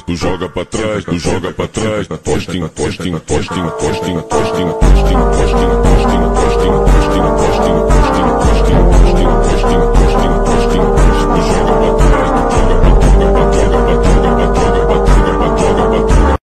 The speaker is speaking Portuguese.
tu joga pra trás, tu joga pra trás, postinho, postinho, postinho, postinho, postinho, postinho, postinho, postinho, postinho, postinho, postinho, postinho.